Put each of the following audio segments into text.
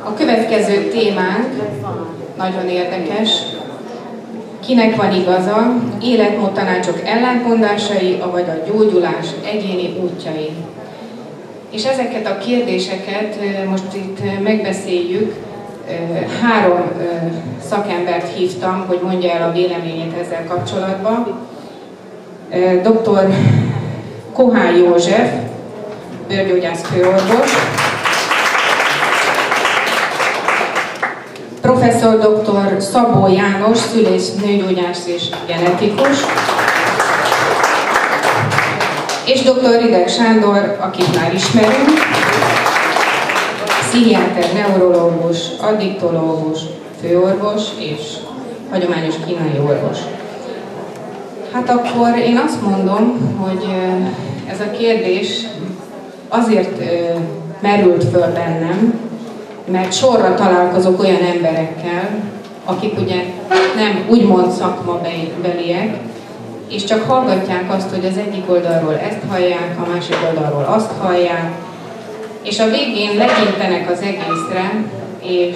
A következő témánk nagyon érdekes. Kinek van igaza? Életmód tanácsok ellentmondásai, vagy a gyógyulás egyéni útjai. És ezeket a kérdéseket most itt megbeszéljük. 3 szakembert hívtam, hogy mondja el a véleményét ezzel kapcsolatban. Dr. Kohán József, bőrgyógyász főorvos, Professzor dr. Szabó János, szülész, nőgyógyász és genetikus, és dr. Rideg Sándor, akit már ismerünk, pszichiáter, neurológus, addiktológus, főorvos és hagyományos kínai orvos. Hát akkor én azt mondom, hogy ez a kérdés azért merült föl bennem, mert sorra találkozok olyan emberekkel, akik ugye nem úgymond szakmabeliek, és csak hallgatják azt, hogy az egyik oldalról ezt hallják, a másik oldalról azt hallják, és a végén legyintenek az egészre, és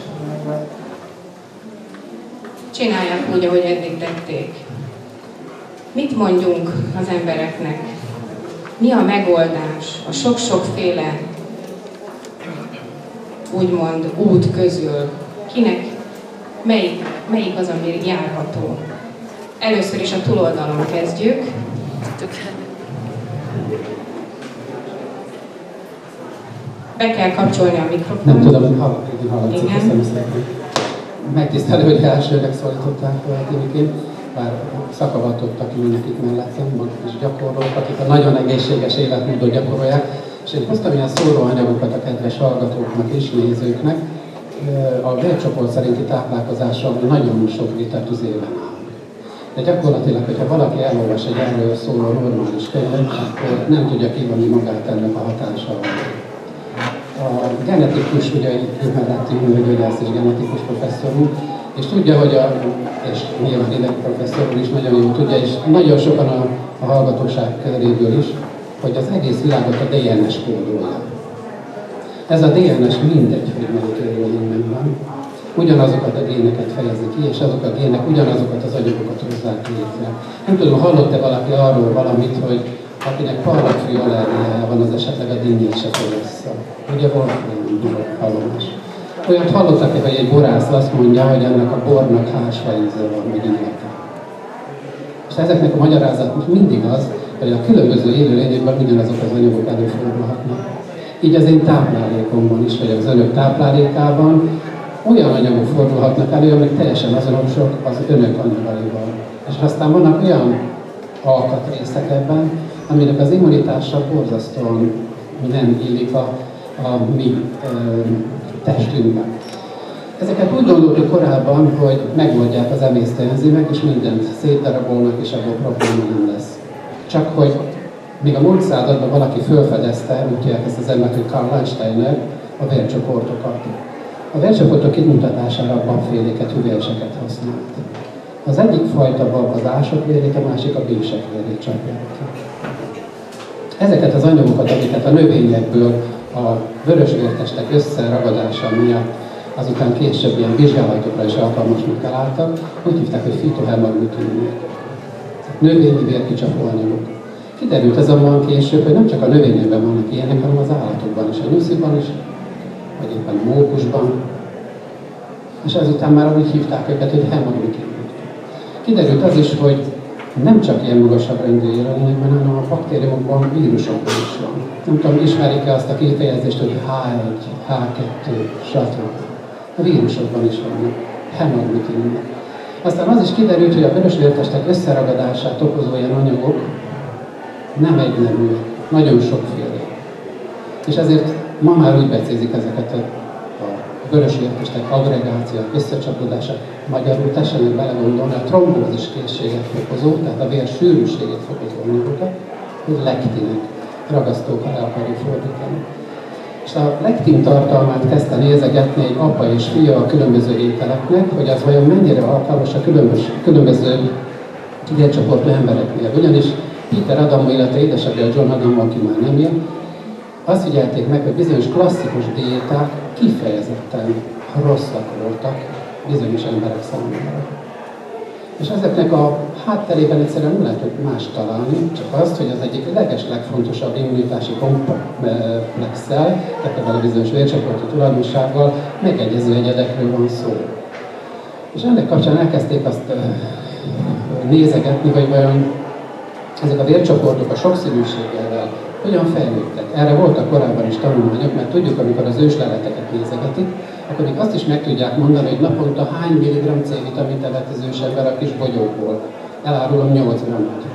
csinálják úgy, ahogy eddig tették. Mit mondjunk az embereknek? Mi a megoldás a sok-sokféle úgymond út közül? Kinek melyik az, ami járható? Először is a túloldalon kezdjük. Be kell kapcsolni a mikrofont. Nem tudom, hallatszik, köszönöm szépen. Megtisztelő, hogy elsőnek szólították Timiként, bár szakavatottak ülnek itt mellettem, maguk is gyakorlók, akik a nagyon egészséges életmódot gyakorolják, és én hoztam ilyen szóróanyagokat a kedves hallgatóknak és nézőknek. A vércsoport szerinti táplálkozással nagyon sok vita tüzében áll. De gyakorlatilag, hogyha valaki elolvas egy erről szóló normális könyvet, akkor nem tudja kivonni magát ennek a hatása alól. A genetikus, ugye itt mellettünk nőgyógyász és genetikus professzorunk, és tudja, hogy és nyilván Rideg professzor is nagyon jól tudja, és nagyon sokan a hallgatóság köréből is, hogy az egész világot a DNS kódolja. Ez a DNS mindegy, hogy melyik élőlényben van. Ugyanazokat a géneket fejezi ki, és azok a gének ugyanazokat az anyagokat hozzák létre. Nem tudom, hallott-e valaki arról valamit, hogy akinek parlagfű allergiája van, az esetleg a dinnyét se fogyassza. Ugye volt olyan hallomás. Olyat hallottak-e, hogy egy borász azt mondja, hogy ennek a bornak hásva íze van, meg illata. És ezeknek a magyarázat mindig az, hogy a különböző élőlényekben ugyanazok az anyagok előfordulhatnak. Így az én táplálékomban is, vagy az önök táplálékában olyan anyagok fordulhatnak elő, amik teljesen azonosak az önök anyagaival. És aztán vannak olyan alkatrészek ebben, aminek az immunitása borzasztóan nem illik a mi testünkben. Ezeket úgy gondoltuk korábban, hogy megoldják az emésztőenzimek, és mindent szétdarabolnak, és ebből probléma nem lesz. Csak hogy még a múlt században valaki felfedezte, úgy hívják ezt az embert, hogy Karl Landsteiner, a vércsoportokat. A vércsoportok kimutatására a babféléket, hüvelyeseket használt. Az egyik fajta bab az ásokvérét, a másik a bísekvérét csapják ki. Ezeket az anyagokat, amiket a növényekből a vörösvértestek összeragadása miatt azután később ilyen vizsgálatokra is alkalmasnak találtak, úgy hívták, hogy fitohemagglutininok. Növényi vérkicsapó anyagok. Kiderült azonban később, hogy nem csak a növényekben vannak ilyenek, hanem az állatokban is, a nyusziban is, vagy éppen a mókusban. És ezután már úgy hívták őket, hogy hemagglutininok. Kiderült az is, hogy nem csak ilyen magasabb rendű élőlényekben, hanem a baktériumokban, vírusokban is van. Nem tudom, ismerik-e azt a kifejezést, hogy H1, H2, stb. A vírusokban is vannak hemagglutininok. Aztán az is kiderült, hogy a vörösvértestek összeragadását okozó ilyen anyagok nem egyneműek, nagyon sokféle. És ezért ma már úgy becézik ezeket a vörösvértestek agregációt, összecsapódását. Magyarul tessenek belegondolni a trombózis készséget fokozó, tehát a vér sűrűségét fokozó anyagokat, hogy lektinek, ragasztókkal el akarjuk fordítani. És a lektin tartalmát kezdte nézegetni egy apa és fia a különböző ételeknek, hogy az vajon mennyire alkalmas a különböző vércsoportú embereknél. Ugyanis Peter Adamo, illetve édesapja John Adamo, aki már nem él, azt figyelték meg, hogy bizonyos klasszikus diéták kifejezetten rosszak voltak bizonyos emberek számára. És ezeknek a hátterében egyszerűen nem lehet más találni, csak azt, hogy az egyik legfontosabb immunitási komplexsel, tehát ebben a bizonyos vércsoporti tulajdonsággal megegyező egyedekről van szó. És ennek kapcsán elkezdték azt nézegetni, hogy vajon ezek a vércsoportok a sokszínűséggel hogyan fejlődtek. Erre voltak korábban is tanulmányok, mert tudjuk, amikor az ősleleteket nézegetik, akkor még azt is meg tudják mondani, hogy naponta hány milligramm C-vitamint evett az ősember a kis bogyókból. Elárulom 8 grammot.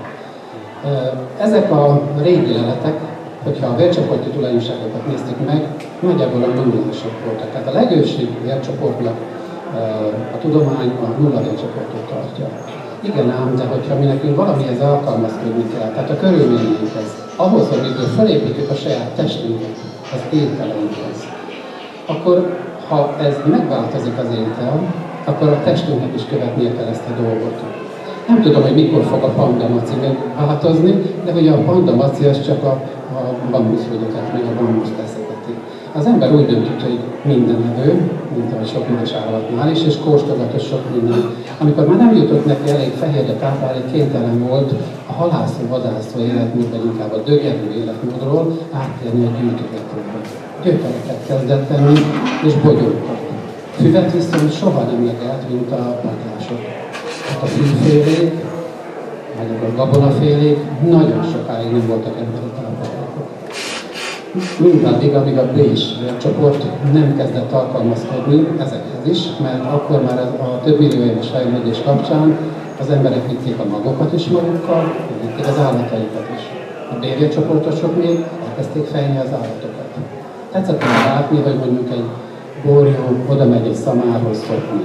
Ezek a régi leletek, hogyha a vércsoporti tulajdonságokat néztük meg, nagyjából a nullások voltak. Tehát a legősibb vércsoportnak a tudomány a nulla vércsoportot tartja. Igen ám, de hogyha mi nekünk valamihez alkalmazkodni kell, tehát a körülményeinkhez, ahhoz, hogy miből felépítjük a saját testünket, az ételeinkhez, akkor ha ez megváltozik az étel, akkor a testünknek is követnie kell ezt a dolgot. Nem tudom, hogy mikor fog a pandamaci megváltozni, de ugye a pandamaci az csak a bambuszhölgyeket, meg a bambusz teszegeti. Az ember úgy döntött, hogy minden evő, mint ahogy sok más állatnál is, és kóstolgatott sok minden. Amikor már nem jutott neki elég fehérje táplálék, kénytelen volt a halászó-vadászó életmód, vagy inkább a dögerő életmódról áttérni a gyűjtögetőre. Gyökereket kezdett tenni, és bogyókat. Füvet viszont soha nem legelt, mint a patlások. A fűfélék, vagy a gabonafélék nagyon sokáig nem voltak emberi táplálékok. Mindaddig, amíg a B-s vércsoport nem kezdett alkalmazkodni ezekhez is, mert akkor már a több millió éves fejlődés kapcsán az emberek vitték a magokat is magukkal, vitték az állataikat is. A B-vércsoportosok még elkezdték fejni az állatokat. Tetszett már látni, hogy mondjuk egy borjú oda megy egy szamárhoz szokni.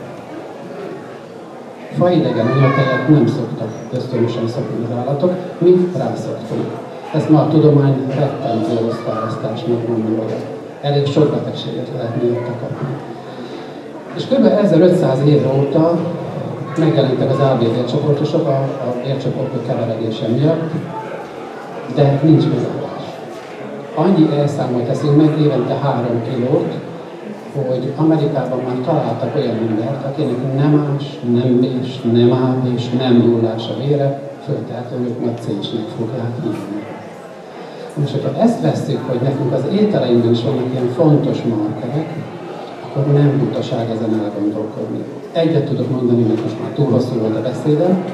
Faidegen anyatejet nem szoktak ösztönösen szokni az állatok, mi rászoktunk. Ezt ma a tudomány rettentő rossz választásnak mondja. Elég sok betegséget lehet miatta kapni. És kb. 1500 év óta megjelentek az AB vércsoportosok a vércsoportok keveredése miatt, de nincs megoldás. Annyi elszámolt eszünk meg évente 3 kilót, hogy Amerikában már találtak olyan embert, akinek nem ás, nem B-s, nem AB és nem nullás a vére, föltehetően ők majd C-snek fogják hívni. Most, hogyha ezt vesszük, hogy nekünk az ételeinkben is vannak ilyen fontos markerek, akkor nem butaság ezen elgondolkodni. Egyet tudok mondani, mert most már túl hosszú volt a beszédem.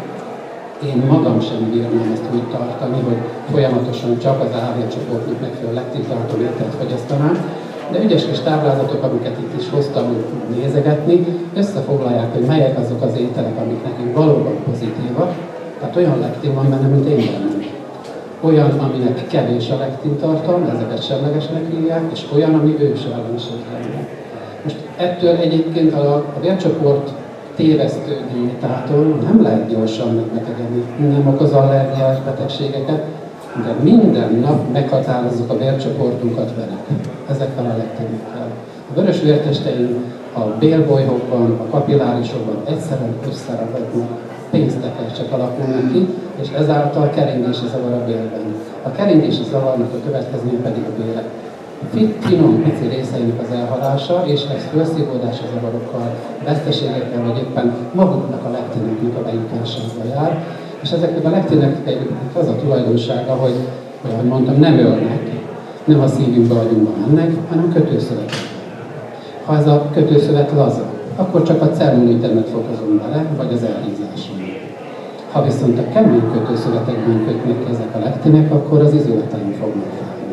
Én magam sem bírnám ezt úgy tartani, hogy folyamatosan csak az A-vércsoportnak megfelelő lektintartó ételt fogyasztanánk, de ügyes kis táblázatok, amiket itt is hoztam nézegetni, összefoglalják, hogy melyek azok az ételek, amik nekünk valóban pozitívak. Tehát olyan lektin van benne, mint én bennem. Olyan, aminek kevés a lektintartalom, ezeket semlegesnek hívják, és olyan, ami ősellenség lenne. Most ettől egyébként a vércsoport tévesztő diétától nem lehet gyorsan megbetegedni, nem okoz allergiás betegségeket, de minden nap meghatározzuk a vércsoportunkat velük, ezekkel a lektinekkel. A vörös vértesteink a bélbolyhokban, a kapillárisokban egyszerűen összeragadnak, pénztekercsek alakulnak ki, és ezáltal keringési zavar a bélben. A keringési zavarnak a következménye pedig a bélek finom, pici részeinek az elhalása, és ez felszívódási zavarokkal, veszteségekkel, vagy éppen maguknak a lektineknek a bejutással jár. És ezeknek a lektineknek az a tulajdonsága, hogy ahogy mondtam, nem ölnek, nem a szívünkbe, agyunkba mennek, hanem kötőszövetek. Ha ez a kötőszövet laza, akkor csak a cellulitemet fokozunk bele, vagy az elhízáson. Ha viszont a kemény kötőszövetekben kötnek ki ezek a lektinek, akkor az izületeim fognak fájni.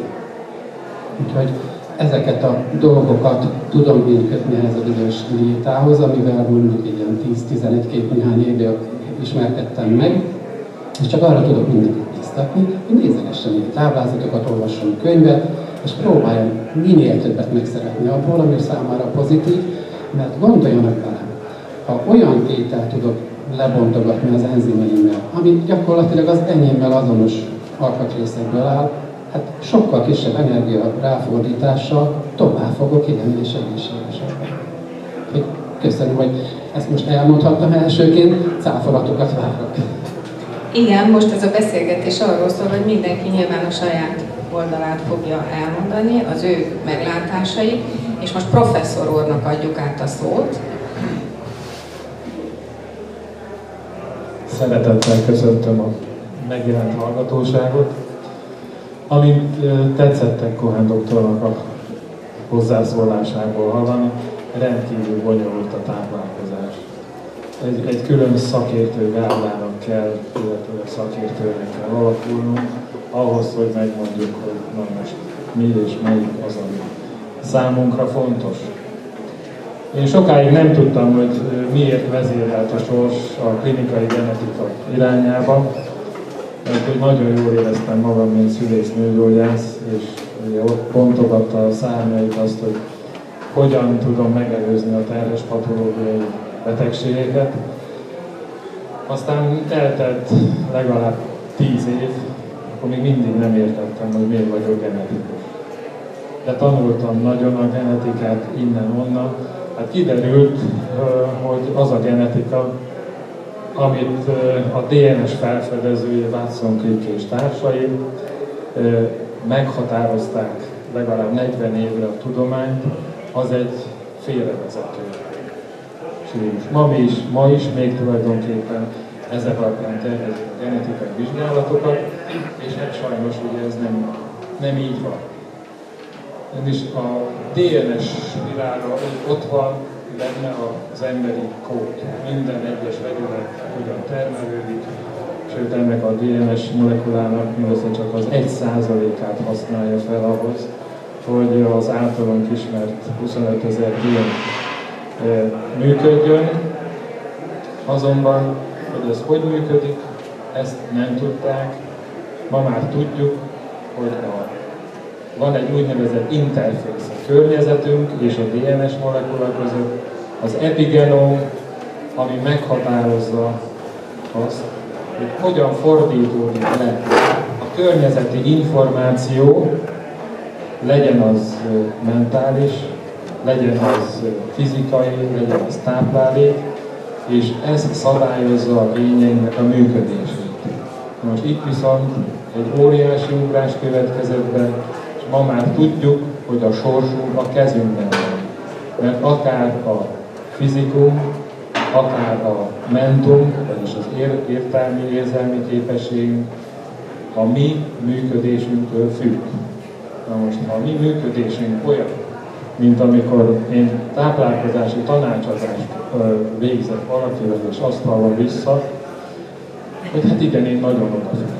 Úgyhogy ezeket a dolgokat tudom én kötni ehhez a bizonyos diétához, amivel mondjuk egy ilyen 10-11 néhány évvel ismerkedtem meg, és csak arra tudok mindenkit biztatni, hogy nézegessen egy táblázatokat, olvasson könyvet, és próbáljon minél többet megszeretni abból, ami számára pozitív, mert gondoljanak bele, ha olyan ételt tudok lebontogatni az enzimeimmel, ami gyakorlatilag az enyémmel azonos alkatrészekből áll, hát sokkal kisebb energia ráfordítással tovább fogok élni és egészségesebben. Köszönöm, hogy ezt most elmondhattam elsőként, cáfolatokat várok. Igen, most ez a beszélgetés arról szól, hogy mindenki nyilván a saját oldalát fogja elmondani, az ő meglátásait, és most professzor úrnak adjuk át a szót. Szeretettel köszöntöm a megjelent hallgatóságot. Amint tetszettek Cohen doktornak a hozzászólásából hallani, rendkívül bonyolult a táplálkozás. Egy külön szakértő gárdának kell, illetve szakértőnek kell alakulnunk, ahhoz, hogy megmondjuk, hogy na most mi és melyik az, ami számunkra fontos. Én sokáig nem tudtam, hogy miért vezérelt a sors a klinikai genetika irányába, mert hogy nagyon jól éreztem magam, mint szülésznőgyógyász, és ott bontogatta a szárnyait azt, hogy hogyan tudom megelőzni a terhes patológiai betegségeket. Aztán eltelt legalább 10 év, akkor még mindig nem értettem, hogy miért vagyok genetikus. De tanultam nagyon a genetikát innen-onnan. Hát kiderült, hogy az a genetika, amit a DNS felfedezője Watson, Crick és társai meghatározták legalább 40 évre a tudományt, az egy félrevezető stílus. Ma is még tulajdonképpen ezek alapján tervezik a genetikai vizsgálatokat, és hát sajnos ugye ez nem így van. És a DNS világa ott van benne az emberi kód. Minden egyes vegyület hogyan termelődik, sőt ennek a DNS molekulának mindössze csak az 1%-át használja fel ahhoz, hogy az általunk ismert 25 000 gén működjön. Azonban, hogy ez hogy működik, ezt nem tudták. Ma már tudjuk, hogy van egy úgynevezett interfész a környezetünk és a DNS molekula között, az epigenom, ami meghatározza azt, hogy hogyan fordítódik le a környezeti információ, legyen az mentális, legyen az fizikai, legyen az táplálék, és ez szabályozza a gényeinknek a működését. Most itt viszont egy óriási ugrás következett be, és ma már tudjuk, hogy a sorsunk a kezünkben van. Mert akár a fizikum, akár a mentum, vagyis az értelmi, érzelmi képességünk a mi működésünktől függ. Na most, ha a mi működésünk olyan, mint amikor én táplálkozási tanácsadást végzek valakivel, és azt hallom vissza, hogy hát igen, én nagyon odafigyelek.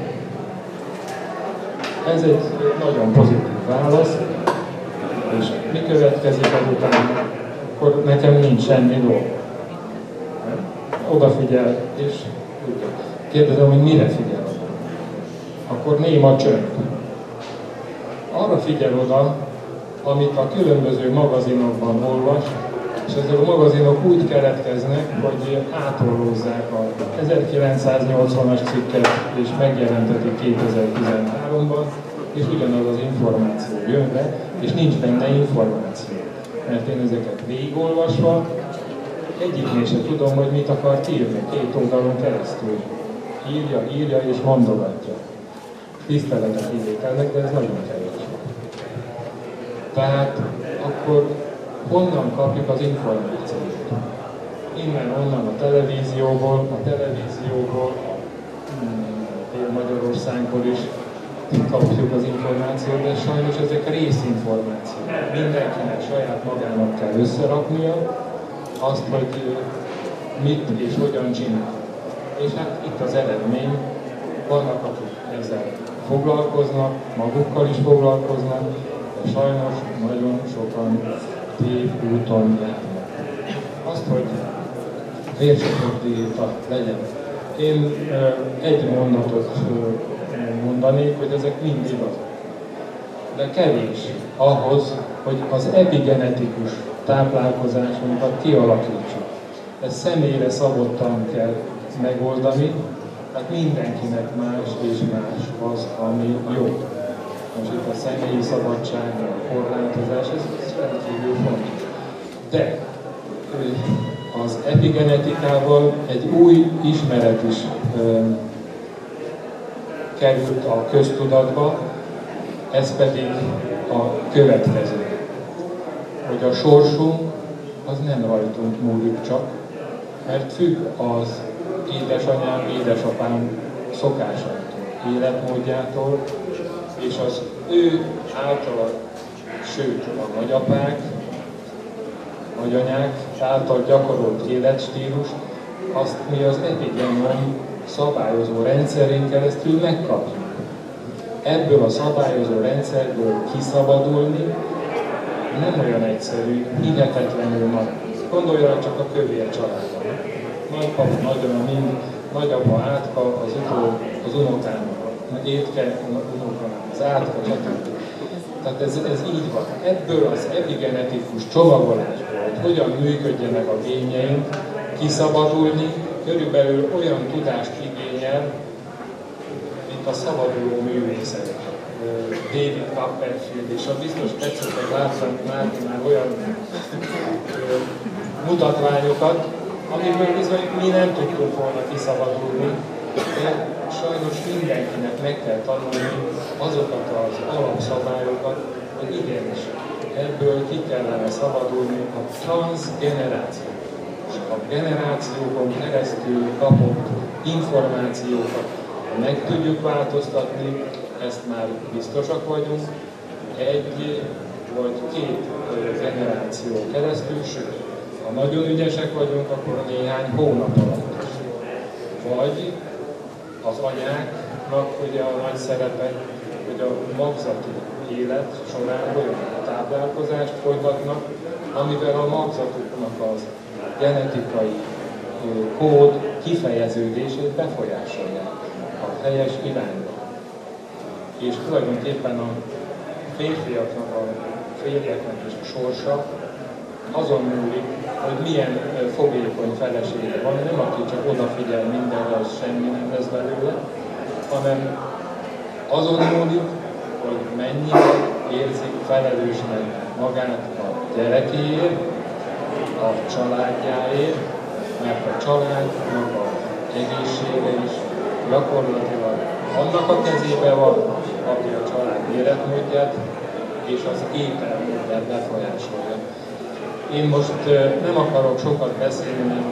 Ez egy nagyon pozitív válasz, és mi következik azután, akkor nekem nincs semmi dolog. Odafigyel, és kérdezem, hogy mire figyel oda. Akkor néma csönd. Arra figyel oda, amit a különböző magazinokban olvas, és ezek a magazinok úgy keletkeznek, hogy átollózzák a 1980-as cikket, és megjelentetik 2013-ban, és ugyanaz az információ jön be, és nincs benne információ. Mert én ezeket végigolvasva, egyiknél sem tudom, hogy mit akart írni, 2 oldalon keresztül. Írja és mondogatja. Tiszteletet idételnek, de ez nagyon kevés. Tehát akkor honnan kapjuk az információt? Innen-onnan a televízióból, Magyarországból is kapjuk az információt, de sajnos ezek részinformációk. Mindenkinek saját magának kell összeraknia azt, hogy mit és hogyan csinál. És hát itt az eredmény, vannak, akik ezzel foglalkoznak, magukkal is foglalkoznak, de sajnos nagyon sokan tévúton járnak. Azt, hogy vércsoportdiéta legyen. Én egy mondatot mondanék, hogy ezek mind igazak. De kevés ahhoz, hogy az epigenetikus táplálkozásunkat kialakítsuk. Ezt személyre szabottan kell megoldani, tehát mindenkinek más és más az, ami jó. Most itt a személyi szabadság, a korlátozás, ez rendkívül fontos. De az epigenetikával egy új ismeret is került a köztudatba, ez pedig a következő, hogy a sorsunk az nem rajtunk múlik csak, mert függ az édesanyám, édesapám szokásaitól, életmódjától, és az ő által, sőt a nagyapák, nagyanyák által gyakorolt életstílus, azt mi az epigenom szabályozó rendszerén keresztül megkapjuk. Ebből a szabályozó rendszerből kiszabadulni nem olyan egyszerű, hihetetlenül nagy. Gondoljanak csak a kövér családra. Nagypapa, nagyanyja, mind, nagyapa, átka, az unokának, étke, az átka, stb. Tehát ez így van. Ebből az epigenetikus csomagolásból, hogy hogyan működjenek a génjeink, kiszabadulni, körülbelül olyan tudást igényel, mint a szabaduló művészek. David Copperfield, és a biztos tetszettek látni már olyan mutatványokat, amiből bizony mi nem tudtunk volna kiszabadulni, de sajnos mindenkinek meg kell tanulni azokat az alapszabályokat, hogy igenis, ebből ki kellene szabadulni a transgeneráció. A generációkon keresztül kapott információkat meg tudjuk változtatni, ezt már biztosak vagyunk, egy vagy két generáció keresztül, sőt, ha nagyon ügyesek vagyunk, akkor néhány hónap alatt is. Vagy az anyáknak ugye a nagy szerepe, hogy a magzati élet során olyan táplálkozást folytatnak, amivel a magzatuknak az genetikai kód kifejeződését befolyásolják a helyes irányba. És tulajdonképpen a férfiaknak, a férjeknek is a sorsa azon múlik, hogy milyen fogékony felesége van, nem aki csak odafigyel mindenre, az semmi nem lesz belőle, hanem azon múlik, hogy mennyire érzik felelősnek magát a gyerekéért, a családjáért, mert a családnak az egészsége is gyakorlatilag annak a kezébe van, aki a család életmódját és az ételmódját befolyásolja. Én most nem akarok sokat beszélni,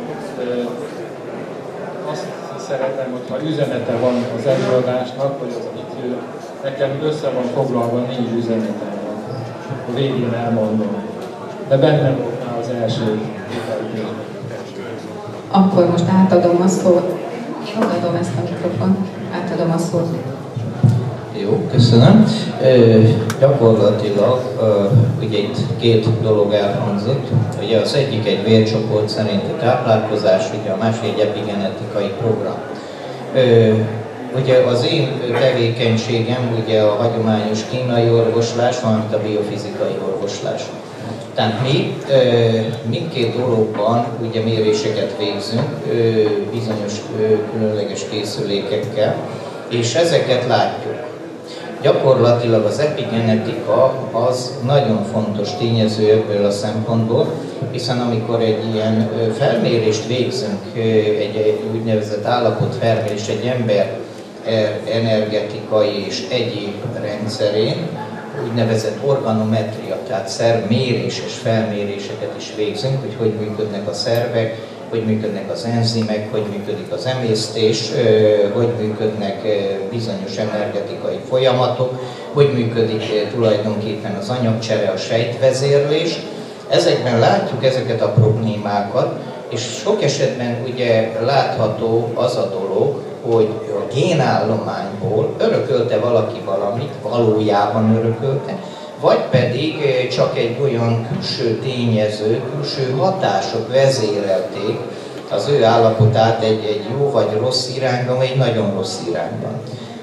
azt szeretem, hogyha üzenete van az előadásnak, hogy az itt nekem össze van foglalva 4 üzenetem van. A végén elmondom. De benne volt már az első ételmódját. Akkor most átadom a szót. Én odaadom ezt a mikrofont. Átadom a szót. Jó, köszönöm. Gyakorlatilag ugye itt 2 dolog elhangzott. Ugye az egyik egy vércsoport szerinti táplálkozás, ugye a másik egy epigenetikai program. Ugye az én tevékenységem ugye a hagyományos kínai orvoslás, valamint a biofizikai orvoslás. Tehát mi mindkét dologban ugye méréseket végzünk bizonyos különleges készülékekkel, és ezeket látjuk. Gyakorlatilag az epigenetika az nagyon fontos tényező ebből a szempontból, hiszen amikor egy ilyen felmérést végzünk, egy úgynevezett állapotfelmérést egy ember energetikai és egyéb rendszerén, úgynevezett organometria, tehát szervméréses felméréseket is végzünk, hogy működnek a szervek, hogy működnek az enzimek, hogy működik az emésztés, hogy működnek bizonyos energetikai folyamatok, hogy működik tulajdonképpen az anyagcsere, a sejtvezérlés. Ezekben látjuk ezeket a problémákat, és sok esetben ugye látható az a dolog, hogy a génállományból örökölte valaki valamit, valójában örökölte, vagy pedig csak egy olyan külső tényező, külső hatások vezérelték az ő állapotát egy jó vagy rossz irányban, vagy egy nagyon rossz irányban.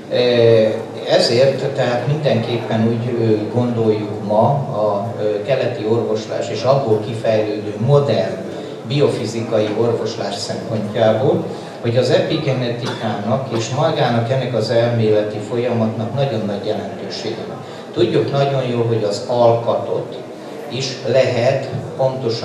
Ezért tehát mindenképpen úgy gondoljuk ma a keleti orvoslás és abból kifejlődő modern biofizikai orvoslás szempontjából, hogy az epigenetikának és magának ennek az elméleti folyamatnak nagyon nagy jelentősége van. Tudjuk nagyon jól, hogy az alkatot is lehet pontosan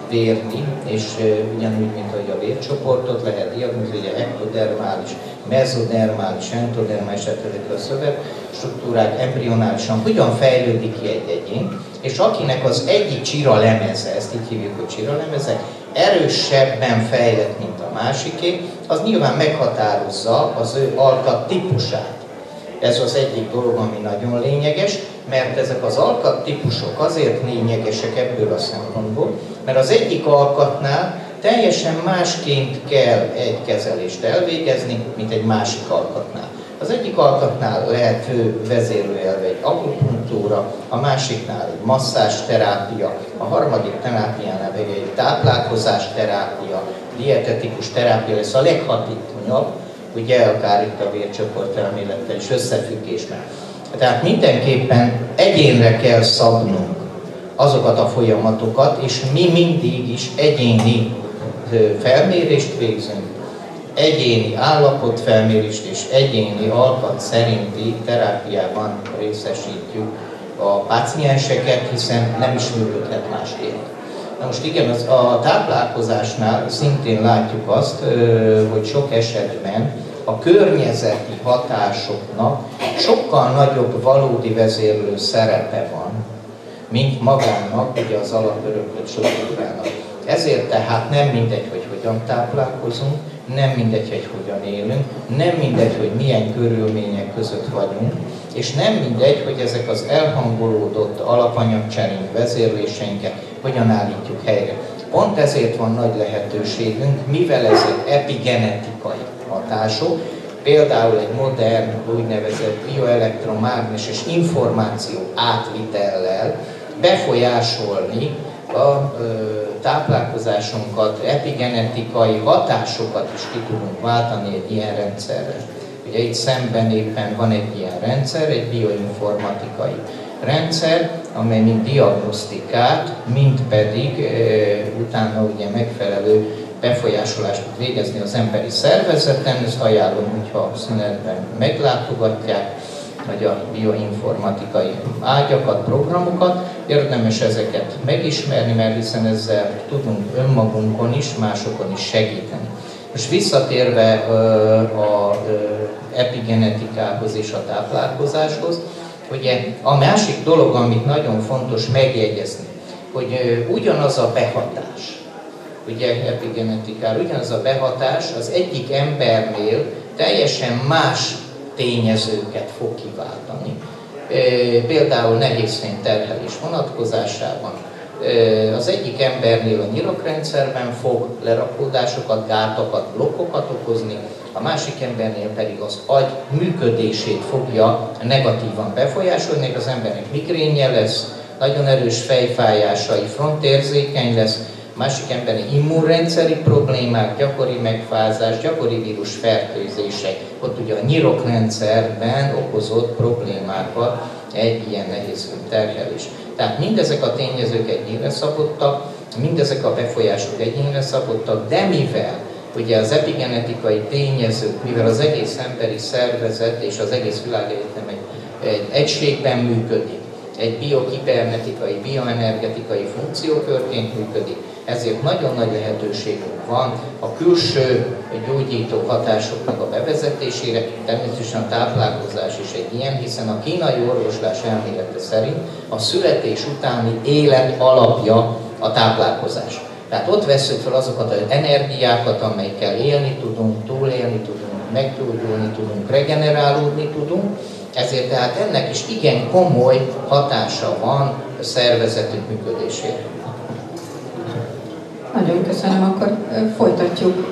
vérni, és ugyanúgy, mint ahogy a vércsoportot lehet diagnosztizálni, ugye ektodermális, mezodermális, entodermális, ezek a szövetstruktúrák embrionálisan hogyan fejlődik ki egy egyén, és akinek az egyik csiralemeze, ezt így hívjuk, hogy csiralemeze, erősebben fejlett, mint a másiké, az nyilván meghatározza az ő alkat típusát. Ez az egyik dolog, ami nagyon lényeges, mert ezek az alkattípusok azért lényegesek ebből a szempontból, mert az egyik alkatnál teljesen másként kell egy kezelést elvégezni, mint egy másik alkatnál. Az egyik alkatnál lehet fő vezérlőelve egy akupunktúra, a másiknál egy masszásterápia, a harmadik terápiánál egy táplálkozásterápia, dietetikus terápia lesz a leghatékonyabb, ugye akár itt a vércsoport elmélettel is összefüggésben. Tehát mindenképpen egyénre kell szabnunk azokat a folyamatokat, és mi mindig is egyéni felmérést végzünk, egyéni állapotfelmérést és egyéni alkat szerinti terápiában részesítjük a pácienseket, hiszen nem is működhet másképp. Na most igen, a táplálkozásnál szintén látjuk azt, hogy sok esetben a környezeti hatásoknak sokkal nagyobb valódi vezérlő szerepe van, mint magának, ugye az alapöröklött struktúrának. Ezért tehát nem mindegy, hogy hogyan táplálkozunk, nem mindegy, hogy hogyan élünk, nem mindegy, hogy milyen körülmények között vagyunk, és nem mindegy, hogy ezek az elhangolódott alapanyagcserénk, vezérléseinket hogyan állítjuk helyre. Pont ezért van nagy lehetőségünk, mivel ezek epigenetikai hatások, például egy modern, úgynevezett bioelektromágneses információ átvitellel befolyásolni a táplálkozásunkat, epigenetikai hatásokat is ki tudunk váltani egy ilyen rendszerrel. Ugye itt szemben éppen van egy ilyen rendszer, egy bioinformatikai rendszer, amely mind diagnosztikát, mind pedig utána ugye megfelelő befolyásolást tud végezni az emberi szervezeten. Ezt ajánlom, hogyha szünetben meglátogatják, vagy a bioinformatikai ágyakat, programokat, érdemes ezeket megismerni, mert hiszen ezzel tudunk önmagunkon is, másokon is segíteni. Most visszatérve a epigenetikához és a táplálkozáshoz, ugye a másik dolog, amit nagyon fontos megjegyezni, hogy ugyanaz a behatás, ugye epigenetikára, ugyanaz a behatás az egyik embernél teljesen más tényezőket fog kiváltani. Például nehézfényterhelés vonatkozásában az egyik embernél a nyirokrendszerben fog lerakódásokat, gátakat, blokkokat okozni, a másik embernél pedig az agy működését fogja negatívan befolyásolni, az embernek migrénje lesz, nagyon erős fejfájásai, frontérzékeny lesz, másik emberi immunrendszeri problémák, gyakori megfázás, gyakori vírusfertőzések, ott ugye a nyirokrendszerben okozott problémákat egy ilyen nehézfényterhelés. Tehát mindezek a tényezők egyénre szabottak, mindezek a befolyások egyénre szabottak, de mivel ugye az epigenetikai tényezők, mivel az egész emberi szervezet és az egész világegyetem egy egységben működik, egy biokibernetikai, bioenergetikai funkciókörként működik, ezért nagyon nagy lehetőségünk van a külső gyógyító hatásoknak a bevezetésére, természetesen a táplálkozás is egy ilyen, hiszen a kínai orvoslás elmélete szerint a születés utáni élet alapja a táplálkozás. Tehát ott vesszük fel azokat az energiákat, amelyekkel élni tudunk, túlélni tudunk, meggyógyulni tudunk, regenerálódni tudunk, ezért tehát ennek is igen komoly hatása van a szervezetünk működésére. Nagyon köszönöm, akkor folytatjuk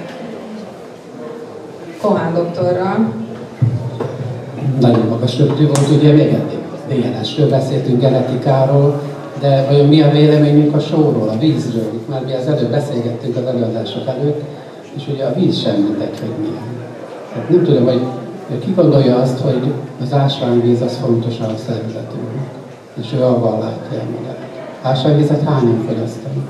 Kohán doktorral. Nagyon magas rögtű volt, ugye még eddig DNS-ről beszéltünk, genetikáról, de vajon mi a véleményünk a sóról, a vízről? Itt már mi az előbb beszélgettünk az előadások előtt, és ugye a víz sem mindegy, hogy milyen. Tehát nem tudom, hogy ki gondolja azt, hogy az ásványvíz az fontos a szervezetünknek, és ő avval látja magát. Ásványvizet hányan fogyasztanak?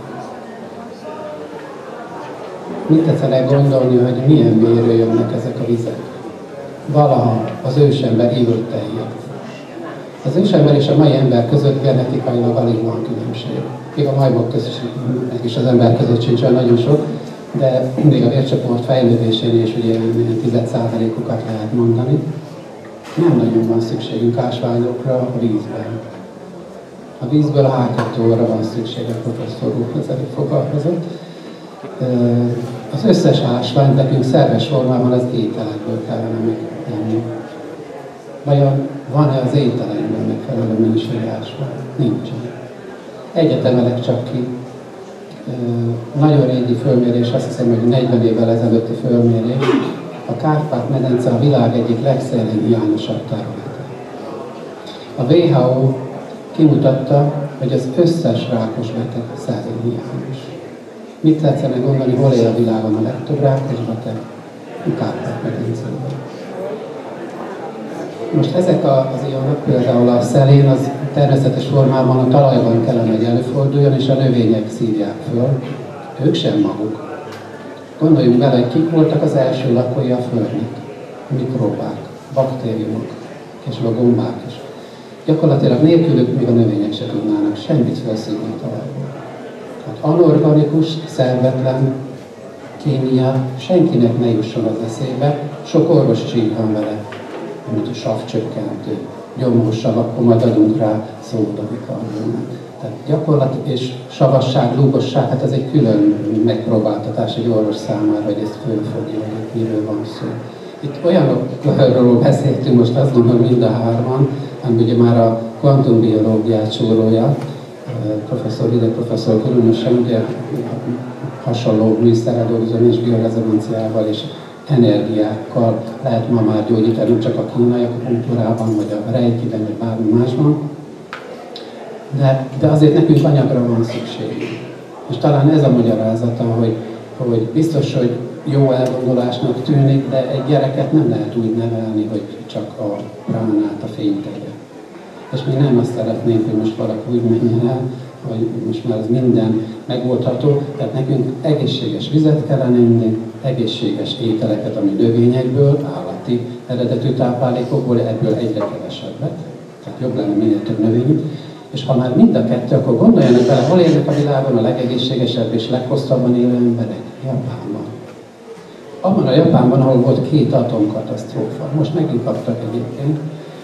Mit tetszenek gondolni, hogy milyen mélyről jönnek ezek a vizek? Valaha az ősember ívott ilyet. Az ősember és a mai ember között genetikailag alig van különbség. Még a majmok között is az ember között sincs olyan nagyon sok, de még a vércsoport fejlődésén is ugye 10%-okat lehet mondani. Nem nagyon van szükségünk ásványokra a vízben. A vízből a H2-ra van szüksége, professzor úr ezzel fogalmazott. Az összes ásványt nekünk szerves formában az ételekből kellene megtenni. Vajon van-e az ételekben megfelelő mennyiségű ásvány? Nincsen. Egyet emelek csak ki. Nagyon régi fölmérés, azt hiszem, hogy 40 évvel ezelőtti fölmérés. A Kárpát-medence a világ egyik legszénhiányosabb területe. A WHO kimutatta, hogy az összes rákos beteg szénhiányos. Mit tetszene gondolni, hol él a világon a legtöbb rákos beteg? A Kárpát-medencében. Most ezek az ionok, például a szelén, az természetes formában a talajban kellene, hogy előforduljon, és a növények szívják föl. Ők sem maguk. Gondoljunk bele, hogy kik voltak az első lakói a Földnek. Mikróbák, baktériumok, és a gombák is. Gyakorlatilag nélkülük még a növények se tudnának semmit felszívni a talajból. Tehát anorganikus, szervetlen kémia senkinek ne jusson az eszébe, sok orvos csíphan vele, mint a savcsökkentő, gyomorsav, akkor majd adunk rá szódabikarbonát. Tehát gyakorlat és savasság, lúgosság, hát ez egy külön megpróbáltatás egy orvos számára, hogy ezt fölfogja, hogy miről van szó. Itt olyanokról beszéltünk most, azt gondolom mind a hárman, ami ugye már a kvantumbiológiát súrolja, Hideg professzor különösen, ugye hasonló műszerrel dolgozom és biorezonanciával és energiákkal lehet ma már gyógyítani, nem csak a kínai akupunktúrában, vagy a reikiben, vagy bármi másban. De azért nekünk anyagra van szükség. És talán ez a magyarázata, hogy biztos, hogy jó elgondolásnak tűnik, de egy gyereket nem lehet úgy nevelni, hogy csak a pránát, a fényt tegye. És mi nem azt szeretnénk, hogy most valaki úgy menjen el, hogy most már ez minden megoldható. Tehát nekünk egészséges vizet kellene inni, egészséges ételeket, ami növényekből, állati eredetű táplálékokból, ebből egyre kevesebbet. Tehát jobb lenne minél több növényt. És ha már mind a kettő, akkor gondoljanak bele, hol élnek a világon a legegészségesebb és leghosszabban élő emberek? Japánban. Abban a Japánban, ahol volt 2 atomkatasztrófa. Most megint kaptak egyébként.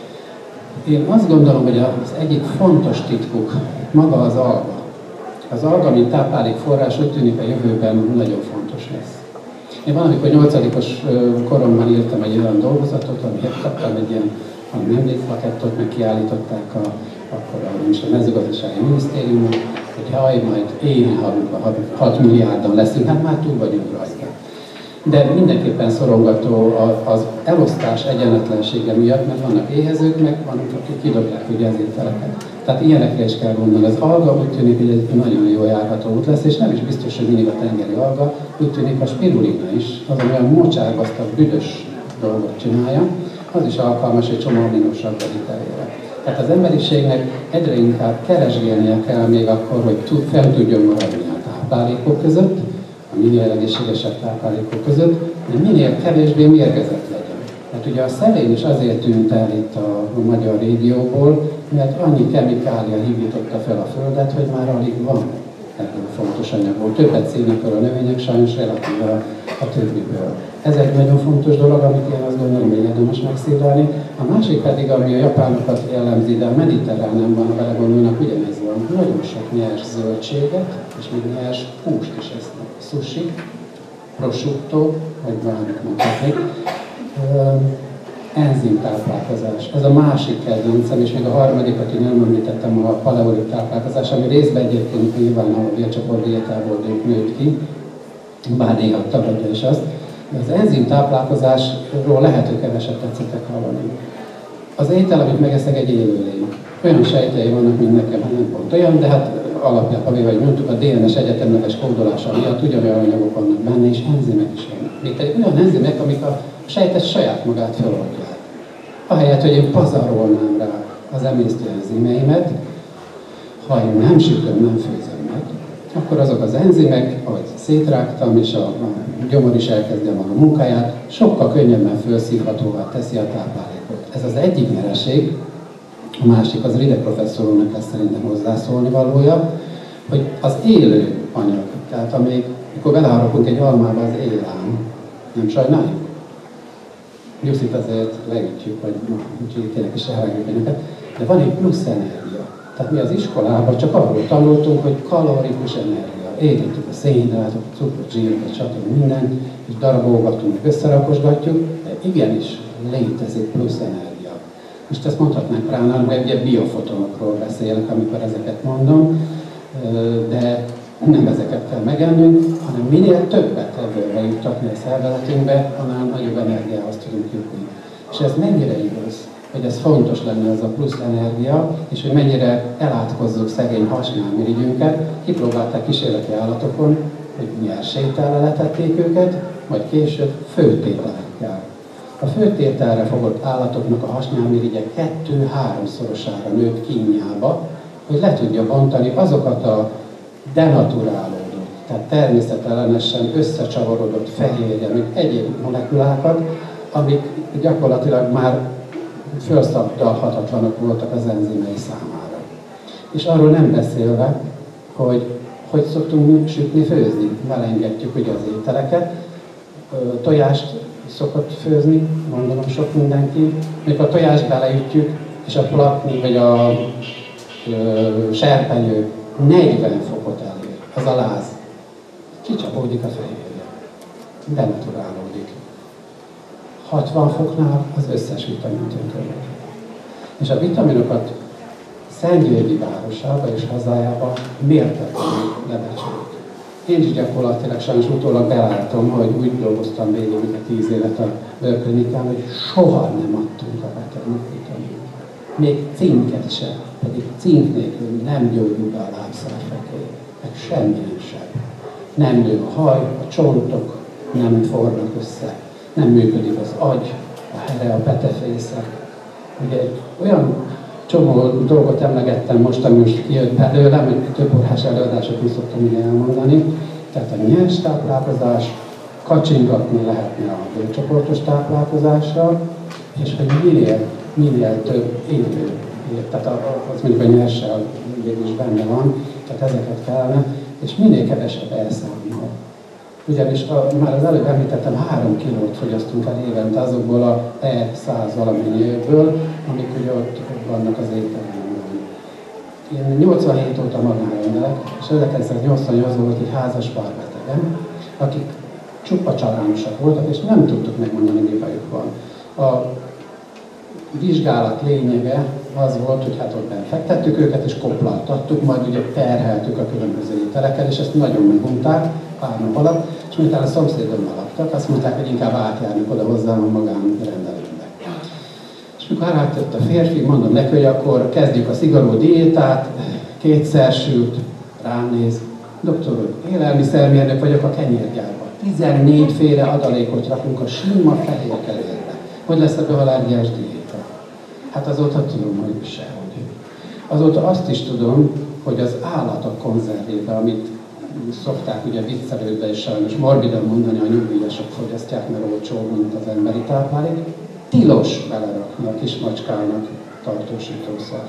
Én azt gondolom, hogy az egyik fontos titkuk maga az alga. Az alga, mint táplálékforrás, úgy tűnik a jövőben nagyon fontos lesz. Én valamikor 8-os koromban írtam egy olyan dolgozatot, amiért kaptam egy ilyen emlékplakettot, meg kiállították akkor a mezőgazdasági minisztériumon, hogy majd én 6 milliárdan leszünk, hát már túl vagyunk rajta. De mindenképpen szorongató az elosztás egyenletlensége miatt, mert vannak éhezők, meg vannak, akik kidobják ugye az ételeket. Tehát ilyenekre is kell gondolni. Az alga úgy tűnik, hogy egy nagyon jó járható út lesz, és nem is biztos, hogy mindig a tengeri alga, úgy tűnik a spirulina is, az olyan mocsárgasztag, büdös dolgot csinálja, az is alkalmas egy csomó aminosabb vegyiterére. Tehát az emberiségnek egyre inkább keresgélnie kell még akkor, hogy fel tudjon maradni a táplálékok között, a minél egészségesebb táplálékok között, de minél kevésbé mérgezett legyen. Mert ugye a szelén is azért tűnt el itt a magyar régióból, mert annyi kemikália hívította fel a Földet, hogy már alig van ebből fontos anyagból. Többet szívnak el a növények, sajnos relatíve a többiből. Ez egy nagyon fontos dolog, amit én azt gondolom, hogy érdemes megszívlelni. A másik pedig, ami a japánokat jellemzi, de a mediterránumban, ha belegondolnak, ugyanez van. Nagyon sok nyers zöldséget, és még nyers húst is esznek. Sushi, prosciutto, vagy bármit mondhatnék. Enzimtáplálkozás. Ez a másik kedvencem, és még a harmadik, aki nem említettem, a paleolit táplálkozás, ami részben egyébként nyilván a vércsoport diétából nőtt ki, bár néha tagadja is azt. Az enzimtáplálkozásról lehető keveset tetszettek hallani. Az étel, amit megeszek, egy élőlény. Olyan sejtjei vannak, mint nekem, hát nem pont olyan, de hát alapjában véve, hogy mondtuk, a DNS egyetemleges kódolása miatt ugyanolyan anyagok vannak benne, és enzimek is vannak. Még pedig olyan enzimek, amik a sejtet saját magát feloldják. Ahelyett, hogy én pazarolnám rá az emésztő enzimeimet, ha én nem sütöm, nem főzöm meg, akkor azok az enzimek, ahogy szétrágtam, és a gyomor is elkezdi a maga munkáját, sokkal könnyebben felszívhatóvá teszi a táplálékot. Ez az egyik nyereség, A másik az Ride professzor úrnak lesz szerintem hozzászólni valója, hogy az élő anyag, tehát amikor beleharapunk egy almába, az élám, nem sajnáljuk? Nyuszit azért leütjük, vagy úgyhogy tényleg is elvágjuk önöket, de van egy plusz energia. Tehát mi az iskolában csak arról tanultunk, hogy kalorikus energia. Égettük a szénhidrátot, a cukrot, zsírokat, stb. Mindent, és darabolgatunk, összerakosgatjuk, de igenis létezik plusz energia. Most ezt mondhatnánk Pránának, mert ugye biofotonokról beszélek, amikor ezeket mondom, de nem ezeket kell megennünk, hanem minél többet ebből bejuttatni a szervezetünkbe, annál nagyobb energiához tudunk jutni. És ez mennyire igaz, hogy ez fontos lenne, ez a plusz energia, és hogy mennyire elátkozzuk szegény hasnyálmirigyünket. Kipróbálták kísérleti állatokon, hogy nyersétellel letették őket, majd később főtételekkel. A főtételre fogott állatoknak a hasnyálmirigye 2-3-szorosára nőtt kínjába, hogy le tudja bontani azokat a denaturálódott, tehát természetellenesen összecsavarodott fehérje, még egyéb molekulákat, amik gyakorlatilag már felszabdalhatatlanok voltak az enzimei számára. És arról nem beszélve, hogy szoktunk sütni, főzni. Melengedjük ugye az ételeket, tojást szokott főzni, mondom sok mindenki. Mikor a tojást beleütjük, és a platni vagy a serpenyő 40 fokot elér, az a láz. Kicsapódik a fehérje, denaturálódik. 60 foknál az összes vitamin tönkremegy. És a vitaminokat Szentgyörgyi városába és hazájába mértetlenül lebecsülik. Én is gyakorlatilag sajnos utólag belátom, hogy úgy dolgoztam végig a 10 évet a bőrklinikán, hogy soha nem adtunk a betegnek vitamint. Még cinket sem, pedig cink nélkül nem gyógyul be a lábszárfekély, meg semmilyen sem. Nem nő a haj, a csontok nem fornak össze, nem működik az agy, a here, a petefészek. Ugye egy olyan csomó dolgot emlegettem most, ami most kijött belőlem, hogy több órás előadások is szoktam ide elmondani. Tehát a nyers táplálkozás, kacsingatni lehetne a bőrcsoportos táplálkozásra, és hogy minél több élő, tehát az mondjuk a nyerssel végül is benne van, tehát ezeket kellene, és minél kevesebb elszámol. Ugyanis már az előbb említettem, 3 kilót fogyasztunk el évente azokból a E100 valamennyiéből, amik ugye ott vannak az étteremben. Én 87 óta magánrendelek, és 1988-ban volt egy házas párbetegem, akik csupa csalánosak voltak, és nem tudtuk megmondani, mi bajuk van. A vizsgálat lényege az volt, hogy hát ott benfektettük őket, és koplaltattuk, majd ugye terheltük a különböző ételekkel, és ezt nagyon megunták pár nap alatt, és miután a szomszédommal laktak, azt mondták, hogy inkább átjárnak oda hozzám a magánrendelőmbe. És mikor átjött a férfi, mondom neki, hogy akkor kezdjük a szigorú diétát, 2-szer sült, rám néz, doktor úr, élelmiszermérnök vagyok a kenyérgyárban. 14 féle adalékot rakunk a sima fehér kenyérbe. Hogy lesz ebből allergiás diéta? Hát azóta tudom, hogy sehogy. Azóta azt is tudom, hogy az állatok konzervébe, amit szokták ugye viccelődve és sajnos morbidan mondani, a nyugdíjasok fogyasztják, mert olcsó, mint az emberi táplálék, tilos belerakni a kismacskának tartósítószert.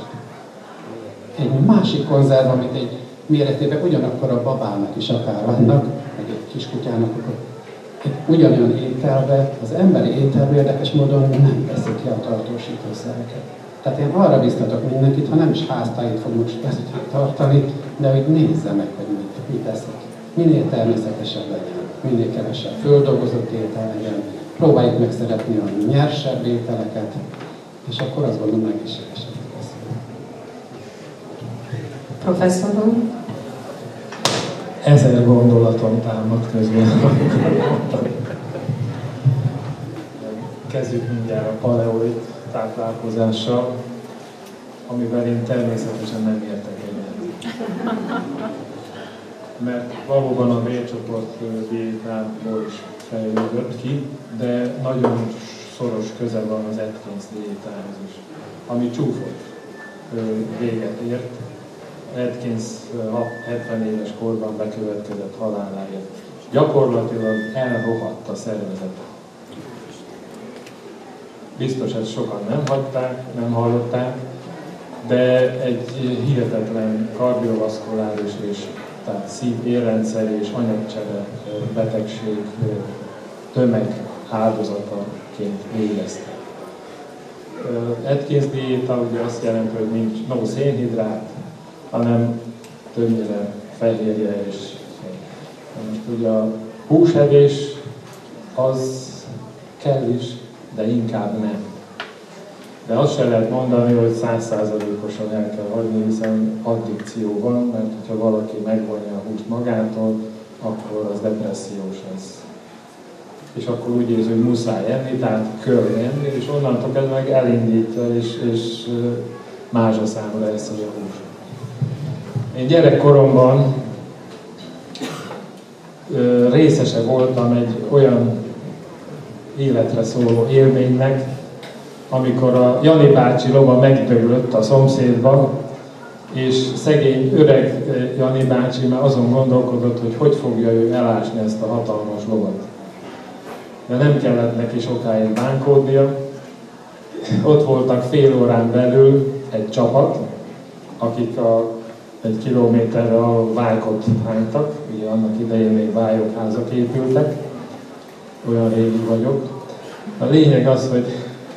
Egy másik konzerv, amit egy méretében ugyanakkor a babának is akár vannak, vagy egy kiskutyának, egy ugyanolyan ételbe, az emberi ételbe érdekes módon nem veszik ki a tartósítószereket. Tehát én arra biztatok mindenkit, ha nem is háztáit fog most tartani, de hogy nézze meg, hogy mit eszek. Minél természetesebb legyen, minél kevesebb földolgozott étel legyen, próbáljuk meg szeretni a nyersebb ételeket, és akkor azt gondolom egészségesebb lesz. Professzorom? 1000 gondolatom támad közben. Kezdjük mindjárt a paleolit táplálkozással, amivel én természetesen nem értek egyet. Mert valóban a B-csoport diétából is fejlődött ki, de nagyon szoros köze van az Atkins diétához is, ami csúfolt véget ért. Atkins 70 éves korban bekövetkezett haláláért. Gyakorlatilag elrohadt a szervezet. Biztos ezt sokan nem hagyták, nem hallották, de egy hihetetlen kardiovaszkuláris és tehát szív-érrendszer és anyagcsere betegség tömeg áldozataként végezte. Atkins diéta ugye azt jelenti, hogy nincs no szénhidrát, hanem többnyire fehérje és most ugye a húsevés az kell is, de inkább nem. De azt sem lehet mondani, hogy 100%-osan el kell hagyni, hiszen addikció van, mert ha valaki megvonja a húst magától, akkor az depressziós lesz. És akkor úgy érzi, hogy muszáj enni, tehát kell enni, és onnantól kezdve meg elindítja, és mázsa számra eszi a húst. Én gyerekkoromban részese voltam egy olyan életre szóló élménynek, amikor a Jani bácsi lova megdöglött a szomszédba, és szegény öreg Jani bácsi már azon gondolkodott, hogy fogja ő elásni ezt a hatalmas lovat. De nem kellett neki sokáig bánkódnia. Ott voltak fél órán belül egy csapat, akik egy kilométerre a vájkot hánytak, ugye annak idején még vályokházak épültek, olyan régi vagyok. A lényeg az, hogy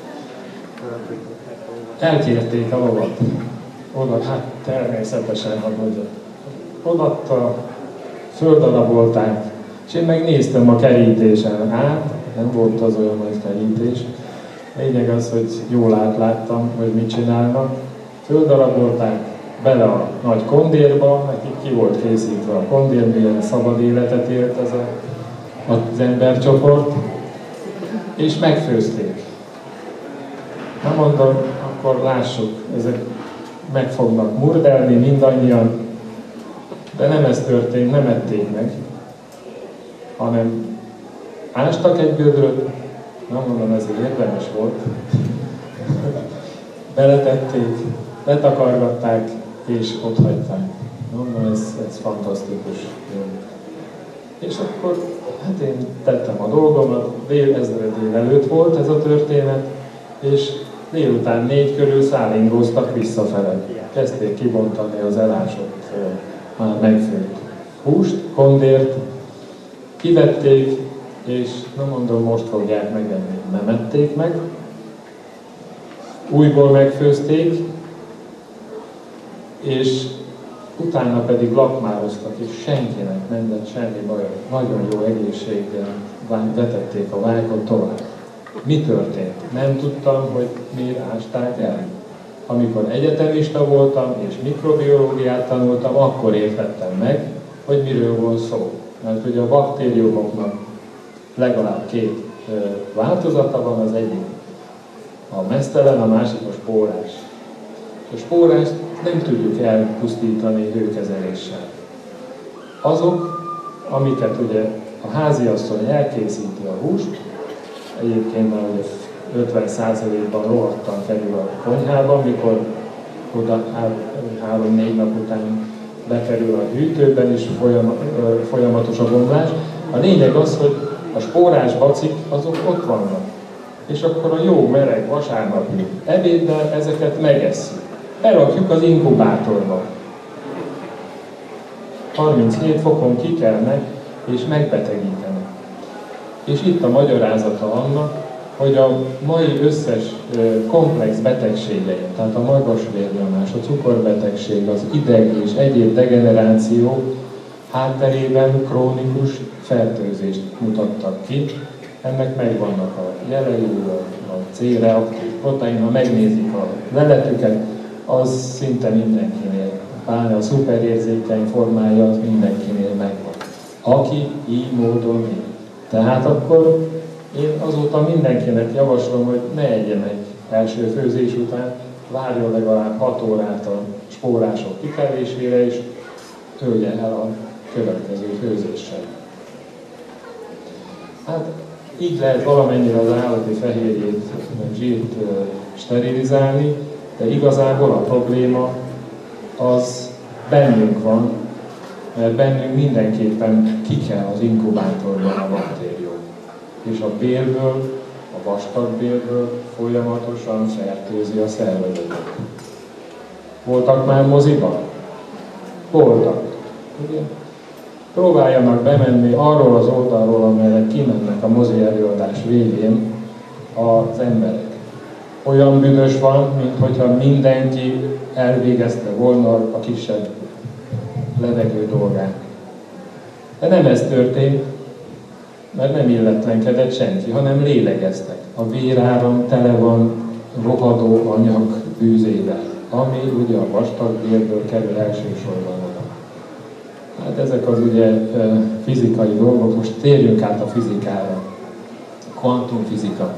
elkérték a lovat. Oda, hát természetesen, hogy odatta, földarabolták, és én megnéztem a kerítésen át, nem volt az olyan nagy kerítés. Lényeg az, hogy jól átláttam, hogy mit csinálnak. Földarabolták bele a nagy kondérba, nekik ki volt készítve a kondér, milyen szabad életet élt ez az embercsoport, és megfőzték. Na mondom, akkor lássuk, ezek meg fognak murdelni mindannyian, de nem ez történt, nem ették meg, hanem ástak egy gödröt, na mondom, ez érdemes volt, beletették, letakargatták, és ott hagyták. Mondom, ez fantasztikus. És akkor, hát én tettem a dolgomat, délelőtt volt ez a történet, és délután 4 körül szállingóztak visszafele. Kezdték kibontani az elásott, már megfőtt húst, kondért, kivették, és nem mondom, most fogják megenni. Nem ették meg, újból megfőzték, és utána pedig lakmároztak, és senkinek nem lett semmi baj. Nagyon jó egészséggel vetették a vájkot tovább. Mi történt? Nem tudtam, hogy miért ásták el. Amikor egyetemista voltam és mikrobiológiát tanultam, akkor értettem meg, hogy miről van szó. Mert ugye a baktériumoknak legalább 2 változata van, az egyik a meztelen, a másik a spórás. A spórást nem tudjuk elpusztítani hőkezeléssel. Azok, amiket ugye a háziasszony elkészíti a húst, egyébként már ugye 50%-ban rohadtan kerül a konyhában, mikor oda 3-4 nap után bekerül a hűtőben, és folyamatos a bomlás. A lényeg az, hogy a spórás bacik azok ott vannak. És akkor a jó meleg vasárnapi ebéddel ezeket megesszük. Berakjuk az inkubátorba. 37 fokon kikelnek és megbetegítenek. És itt a magyarázata annak, hogy a mai összes komplex betegségeink, tehát a magas vérnyomás, a cukorbetegség, az ideg és egyéb degeneráció hátterében krónikus fertőzést mutattak ki. Ennek megvannak a jelei, a C-reaktív protein, ha megnézik a leletüket, az szinte mindenkinél, pláne a szuperérzékeny formája, az mindenkinél megvan. Aki így módon él. Tehát akkor én azóta mindenkinek javaslom, hogy ne egye meg első főzés után, várjon legalább 6 órát a spórások kikelésére, és ölje el a következő főzéssel. Hát így lehet valamennyire az állati fehérjét, meg zsírt sterilizálni, de igazából a probléma az bennünk van, mert bennünk mindenképpen ki kell az inkubátorban a baktérium. És a bérből, a vastagbérből folyamatosan fertőzi a szervezetet. Voltak már moziban? Voltak. Ugye? Próbáljanak bemenni arról az oldalról, amelyre kimennek a mozi előadás végén az emberek. Olyan büdös van, mintha mindenki elvégezte volna a kisebb levegő dolgát. De nem ez történt, mert nem illetlenkedett senki, hanem lélegeztek. A véráram tele van rohadó anyag bűzével, ami ugye a vastag vérből kerül elsősorban oda. Hát ezek az ugye fizikai dolgok, most térjünk át a fizikára. Kvantumfizika.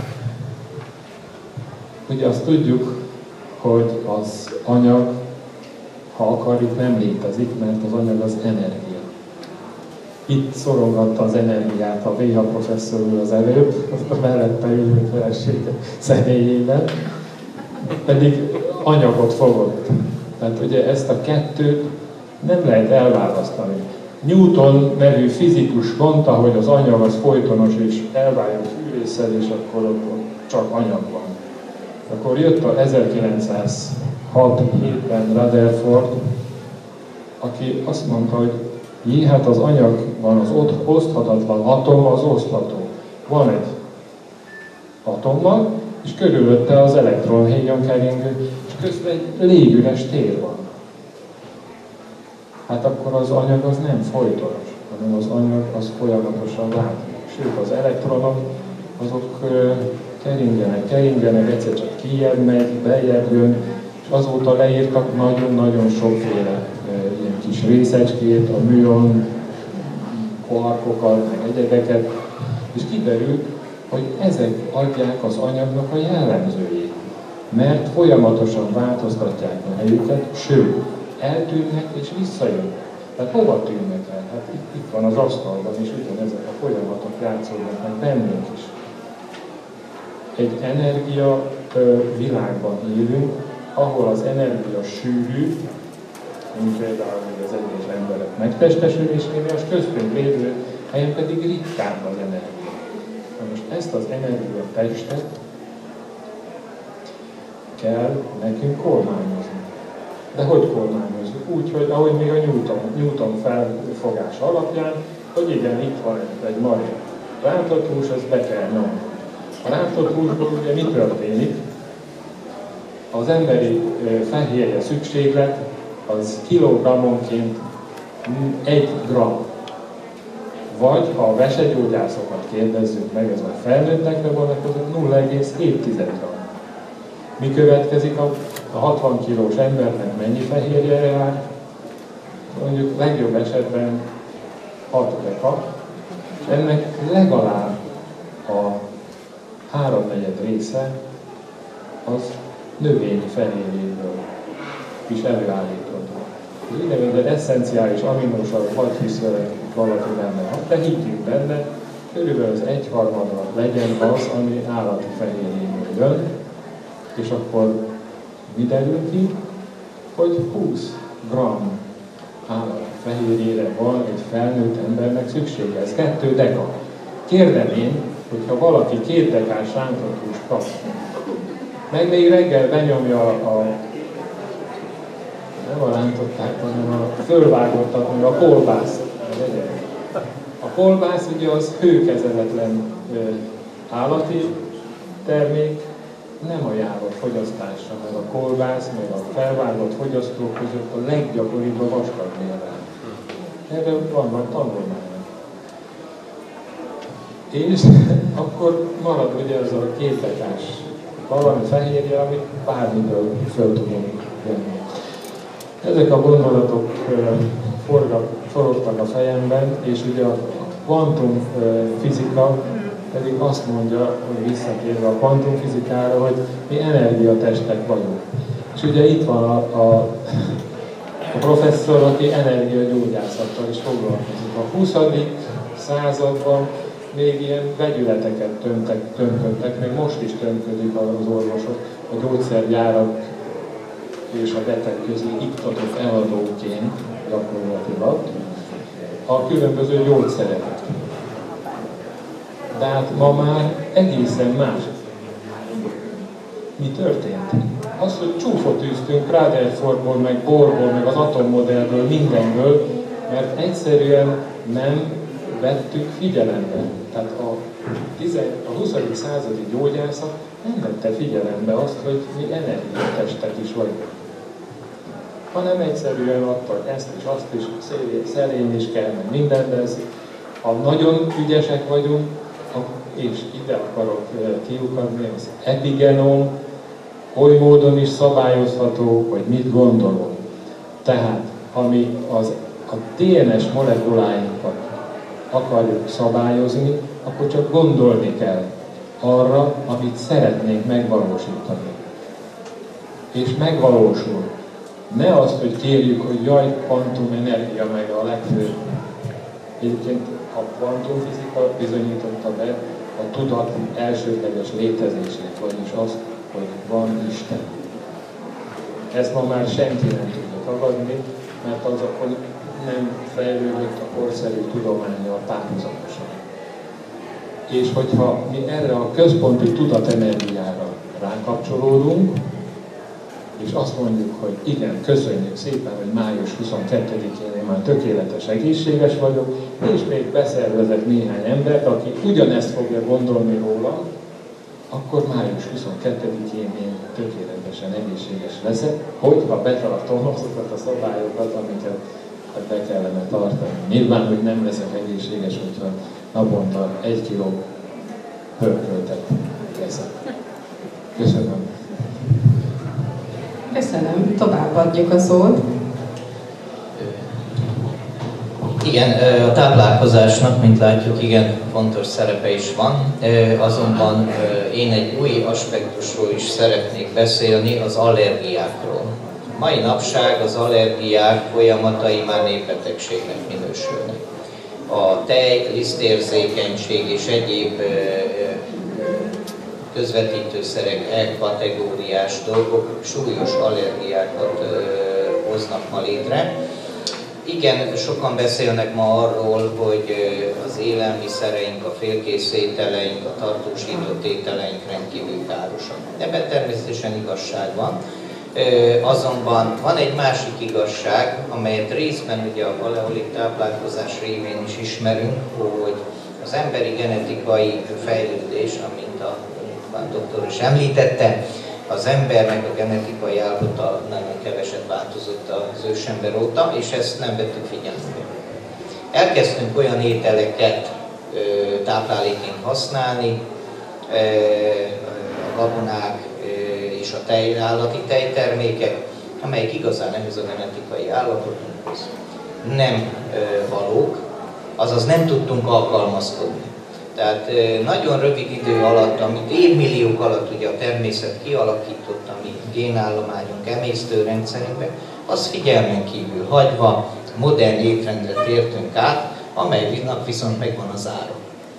Ugye azt tudjuk, hogy az anyag, ha akarjuk, nem létezik, mert az anyag az energia. Itt szorongatta az energiát a VH professzor úr az előbb, a mellette ülő felesége személyében, pedig anyagot fogott. Tehát ugye ezt a kettőt nem lehet elválasztani. Newton nevű fizikus mondta, hogy az anyag az folytonos és elváljon fűrésszel, és akkor ott csak anyag van. Akkor jött a 1906-7-ben Rutherford, aki azt mondta, hogy jé, hát az anyagban az oszthatatlan atom az osztható. Van egy atommal, és körülötte az elektronhéjon keringő, és közben egy légüres tér van. Hát akkor az anyag az nem folytonos, hanem az anyag az folyamatosan változik. Sőt, az elektronok azok keringenek, egyszer csak kijebb megy, bejebb jön, és azóta leírtak nagyon-nagyon sokféle ilyen kis részecskét, a műon, kvarkokat, meg egyebeket, és kiderült, hogy ezek adják az anyagnak a jellemzőjét, mert folyamatosan változtatják a helyüket, sőt, eltűnnek és visszajönnek. Tehát hova tűnnek el? Hát itt van az asztalban, és ugyanezek a folyamatok játszódnak meg bennünk is. Egy energia világban élünk, ahol az energia sűrű, mint például az egyes emberek megtestesülésénél, és köztünk lévő helyen pedig ritkább az energia. Na most ezt az energia testet kell nekünk kormányozni. De hogy kormányozzuk? Úgy, hogy ahogy még a Newton felfogása alapján, hogy igen, itt van egy nagy rántott hús, ezt be kell nyomni. A rántott húsból ugye mi történik? Az emberi fehérje szükséglet az kilogrammonként 1 gram. Vagy ha a vesegyógyászokat kérdezzük meg, ez a felnőttekre vonatkozóan 0,7 gram. Mi következik a 60 kilós embernek mennyi fehérje jár? Mondjuk legjobb esetben 6 deka, és ennek legalább a 3/4 része az növényi fehérjéből is előállítható. Az úgynevezett esszenciális aminósav, vagy hisz valaki benne. De higgyünk benne, körülbelül az 1/3 legyen az, ami állati fehérjéből jön, és akkor mi derül ki, hogy 20 gram állati fehérjére van egy felnőtt embernek szüksége. Ez 2 deka. Kérdem én, hogyha valaki 2 dekás rántott húst kap, meg még reggel benyomja nem a rántották, hanem a fölvágottat, meg a kolbászt. A kolbász ugye az hőkezeletlen állati termék, nem ajánlott fogyasztásra, mert a kolbász, meg a felvágott fogyasztók között a leggyakoribb a vastagbélrák. Erről vannak tanulmányok. És akkor marad ugye az a 2 dekás valami fehérje, amit bármiből föl tudunk venni. Ezek a gondolatok forogtak a fejemben, és ugye a kvantumfizika pedig azt mondja, hogy visszatérve a kvantumfizikára, hogy mi energiatestek vagyunk. És ugye itt van a professzor, aki energiagyógyászattal is foglalkozik. A 20. században még ilyen vegyületeket tömködtek, még most is tömködik az orvosok, a gyógyszergyárak és a beteg közé iktatott eladóként gyakorlatilag a különböző gyógyszereket. De hát ma már egészen más. Mi történt? Az, hogy csúfot űztünk Rutherfordból, meg Bohrból, meg az atommodellből, mindenből, mert egyszerűen nem vettük figyelembe. Tehát a 20. századi gyógyászat nem vette figyelembe azt, hogy mi energiatestek is vagyunk. Hanem egyszerűen adta, hogy ezt is, azt is, szelény is kell, meg minden, de ez, ha nagyon ügyesek vagyunk, és ide akarok kiukadni, az epigenom, oly módon is szabályozható, hogy mit gondolunk. Tehát, ami a DNS molekuláinkat akarjuk szabályozni, akkor csak gondolni kell arra, amit szeretnénk megvalósítani. És megvalósul. Ne azt, hogy kérjük, hogy jaj, kvantumenergia meg a legfőbb. Egyébként a kvantumfizika bizonyította be a tudat elsődleges létezését, vagyis azt, hogy van Isten. Ezt ma már senki nem tudja tagadni, mert az akkor nem fejlődött a korszerű tudománnyal párhuzamosan. És hogyha mi erre a központi tudatenergiára rákapcsolódunk, és azt mondjuk, hogy igen, köszönjük szépen, hogy május 22-én én már tökéletes egészséges vagyok, és még beszervezek néhány embert, aki ugyanezt fogja gondolni róla, akkor május 22-én én tökéletesen egészséges leszek, hogyha betartom azokat a szabályokat, amiket be kellene tartani. Nyilván, hogy nem leszek egészséges, hogyha naponta 1 kiló pörköltet leszek. Köszönöm. Köszönöm. Továbbadjuk a szót. Igen, a táplálkozásnak, mint látjuk, igen fontos szerepe is van, azonban én egy új aspektusról is szeretnék beszélni, az allergiákról. Mai napság az allergiák folyamatai már népbetegségnek minősülnek. A tej, lisztérzékenység és egyéb közvetítőszerek E-kategóriás dolgok súlyos allergiákat hoznak ma létre. Igen, sokan beszélnek ma arról, hogy az élelmiszereink, a félkész ételeink, a tartósított ételeink rendkívül károsak. Ebben természetesen igazság van. Azonban van egy másik igazság, amelyet részben ugye a paleolit táplálkozás révén is ismerünk, hogy az emberi genetikai fejlődés, amint a doktor is említette, az embernek a genetikai állapota nagyon keveset változott az ősember óta, és ezt nem vettük figyelembe. Elkezdtünk olyan ételeket táplálékként használni, a gabonák és a állati tejtermékek, amelyek igazán ehhez a genetikai állapotunkhoz nem valók, azaz nem tudtunk alkalmazkodni. Tehát nagyon rövid idő alatt, amit évmilliók alatt ugye a természet kialakított, a mi génállományunk, emésztőrendszerünkben, az figyelmen kívül hagyva modern étrendre tértünk át, amelynek viszont megvan az ára.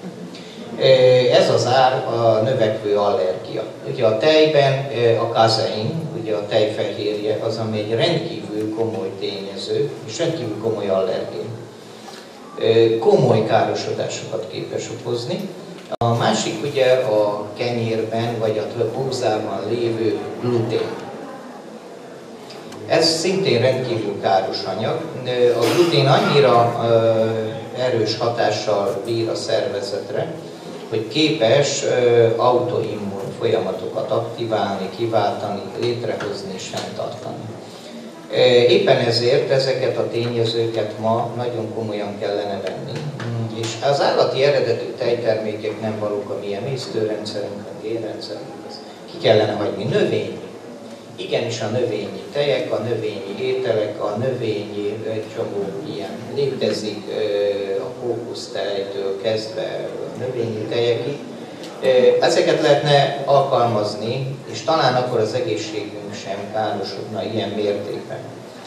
Ez az ár a növekvő allergia. Ugye a tejben a kazein, ugye a tejfehérje, az, ami egy rendkívül komoly tényező, és rendkívül komoly allergén. Komoly károsodásokat képes okozni. A másik ugye a kenyérben, vagy a búzában lévő glutén. Ez szintén rendkívül káros anyag. A glutén annyira erős hatással bír a szervezetre, hogy képes autoimmun folyamatokat aktiválni, kiváltani, létrehozni és fenntartani. Éppen ezért ezeket a tényezőket ma nagyon komolyan kellene venni. És az állati eredetű tejtermékek nem valók a mi emésztőrendszerünk, a génrendszerünk, ki kellene hagyni. Növényi. Igenis a növényi tejek, a növényi ételek, a növényi egy csomó ilyen létezik, a kókusztejtől kezdve a növényi tejekig. Ezeket lehetne alkalmazni, és talán akkor az egészségünk sem károsodna ilyen mértékben.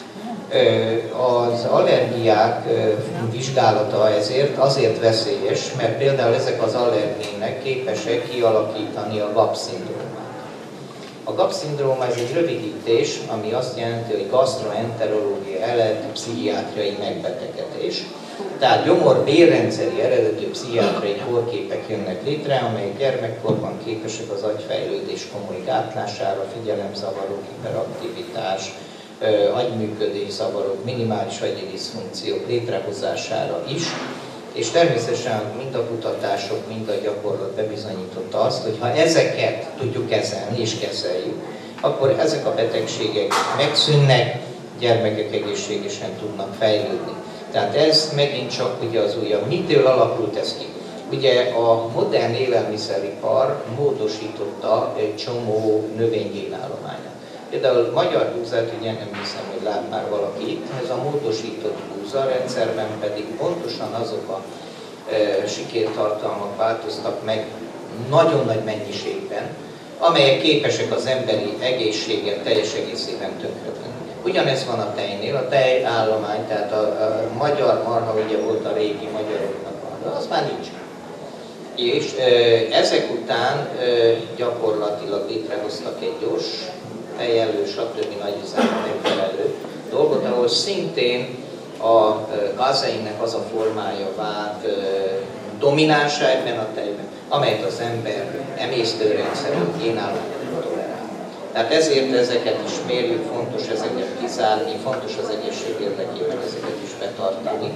Az allergiák vizsgálata ezért azért veszélyes, mert például ezek az allergének képesek kialakítani a GAP-szindrómát. A GAP-szindróma ez egy rövidítés, ami azt jelenti, hogy gastroenterológiai eredeti pszichiátriai megbetegedés. Tehát gyomor-bérrendszeri eredetű pszichiátriai kórképek jönnek létre, amelyek gyermekkorban képesek az agyfejlődés komoly gátlására, figyelemzavarok, hiperaktivitás, agyműködés zavarok, minimális agyi diszfunkciók létrehozására is, és természetesen mind a kutatások, mind a gyakorlat bebizonyította azt, hogy ha ezeket tudjuk kezelni és kezeljük, akkor ezek a betegségek megszűnnek, gyermekek egészségesen tudnak fejlődni. Tehát ez megint csak ugye az újabb. Mitől alakult ez ki? Ugye a modern élelmiszeripar módosította egy csomó növénygénállományát. Például magyar búzát, ugye nem hiszem, hogy lát már valaki itt, ez a módosított búzarendszerben pedig pontosan azok a sikértartalmak változtak meg nagyon nagy mennyiségben, amelyek képesek az emberi egészséget teljes egészében tönkretenni. Ugyanez van a tejnél, a tejállomány, tehát a magyar marha, ugye volt a régi magyaroknak marha, az már nincs. És ezek után gyakorlatilag létrehoztak egy gyors, tejelő, stb. Nagy üzemben megfelelő dolgot, ahol szintén a kazeinnek az a formája vált dominánsá ebben a tejben, amelyet az ember emésztőrendszerű génállományban tolerál. Tehát ezért ezeket is mérjük, fontos ezeket kizárni, fontos az egészség érdekében ezeket is betartani.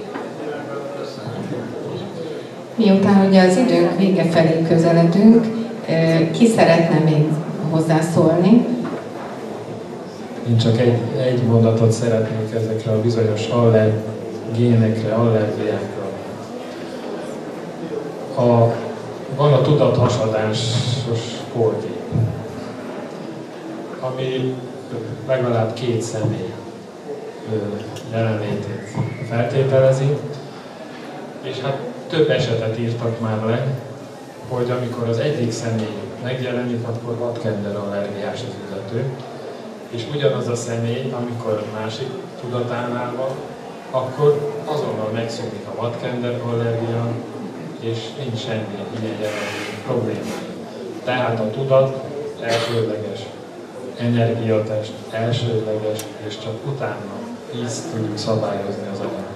Miután ugye az időnk vége felé közeledünk, ki szeretne még hozzászólni? Én csak egy mondatot szeretnék ezekre a bizonyos allergénekre, allergiákra. Van a tudathasadásos kórkép, ami legalább 2 személy jelenlétét feltételezi, és hát több esetet írtak már le, hogy amikor az egyik személy megjelenik, akkor vadkender allergiás az illető, és ugyanaz a személy, amikor másik tudatánál van, akkor azonnal megszűnik a vadkender allergia, és nincs semmi ilyen jellegű probléma. Tehát a tudat elsődleges, energiatest elsődleges, és csak utána így tudjuk szabályozni az anyagot.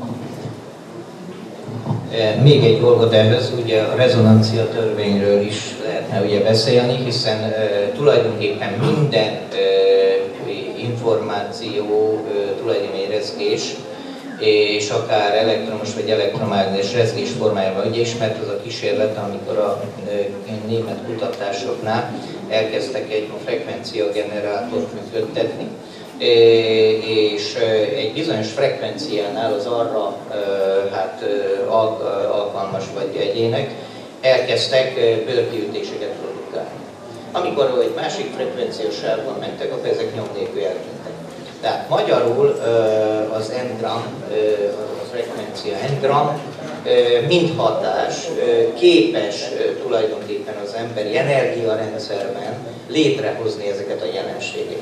Még egy dolgot ehhez, ugye a rezonancia törvényről is lehetne ugye beszélni, hiszen tulajdonképpen minden információ tulajdonképpen rezgés, és akár elektromos vagy elektromágneses rezgés formájában. Ugye ismert az a kísérlet, amikor a német kutatásoknál elkezdtek egy frekvenciagenerátort működtetni, és egy bizonyos frekvenciánál az arra alkalmas vagy egyének elkezdtek bőrkiütéseket produkálni. Amikor egy másik frekvenciós sávban mentek, akkor ezek nyom nélkül eltűntek. Tehát magyarul az n-gram, a frekvencia n-gram, mint hatás képes tulajdonképpen az emberi energiarendszerben létrehozni ezeket a jelenségeket.